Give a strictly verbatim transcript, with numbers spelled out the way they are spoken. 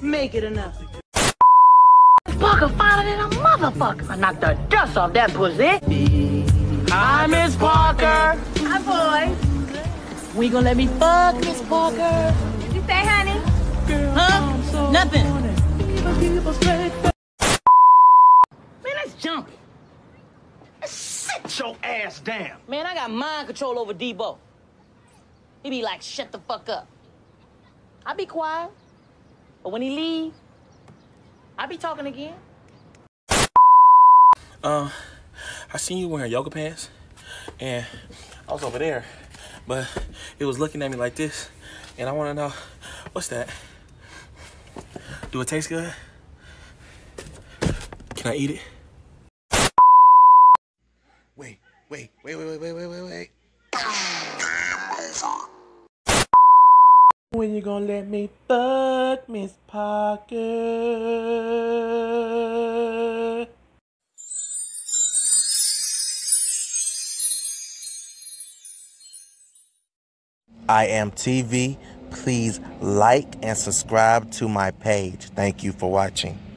Make it enough. Parker finer than a motherfucker. I knocked the dust off that pussy. Hi, Miss Parker. Hi, boys. We gonna let me fuck Miss Parker? Did you say, honey? Huh? Nothing. Man, let's jump. Sit your ass down. Man, I got mind control over Debo. He be like, shut the fuck up. I be quiet, but when he leave, I be talking again. Uh, I seen you wearing yoga pants, and I was over there, but it was looking at me like this, and I want to know, what's that? Do it taste good? Can I eat it? Wait, wait, wait, wait, wait, wait, wait, wait, wait. When you gonna let me fuck Miss Parker? IAmTv, please like and subscribe to my page. Thank you for watching.